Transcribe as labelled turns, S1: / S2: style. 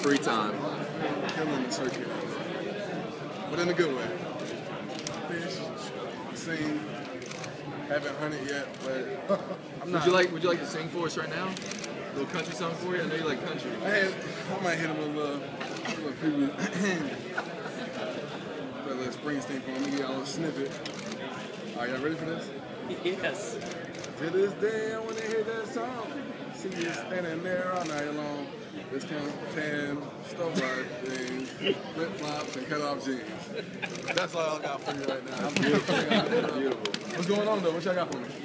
S1: free time?
S2: Killing the circuit. But in a good way. Fish, sing, haven't hunted yet, but I'm not.
S1: Would you like to sing for us right now? A little country song for you? I know you like country.
S2: I might hit him with a little preview. A little Springsteen for him. Let me get y'all a little snippet. Are y'all ready for this?
S3: Yes.
S2: To this day, I want to hear that song. See you standing there all night long. This kind of tan, stove-eyed things, flip-flops, and cut-off jeans. That's all I got for you right now. I'm beautiful. What's going on, though? What y'all got for me?